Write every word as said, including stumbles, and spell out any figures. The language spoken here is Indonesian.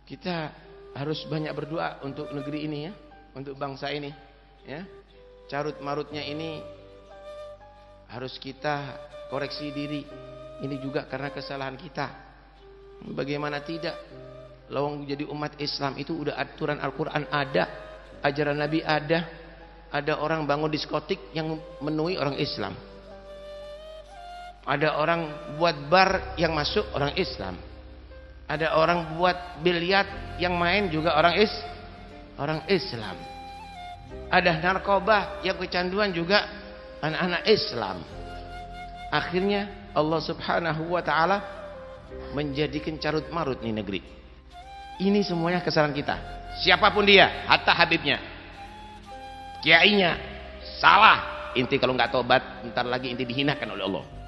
Kita harus banyak berdoa untuk negeri ini ya, untuk bangsa ini ya. Carut marutnya ini harus kita koreksi diri. Ini juga karena kesalahan kita. Bagaimana tidak? Lawang jadi umat Islam itu udah aturan Al-Quran ada, ajaran Nabi ada. Ada orang bangun diskotik yang memenuhi orang Islam. Ada orang buat bar yang masuk orang Islam. Ada orang buat biliar yang main juga orang is orang Islam. Ada narkoba yang kecanduan juga anak-anak Islam. Akhirnya Allah Subhanahu wa taala menjadikan carut marut nih negeri. Ini semuanya kesalahan kita. Siapapun dia, hatta Habibnya, kiainya, salah. Inti kalau nggak tobat, ntar lagi inti dihinakan oleh Allah.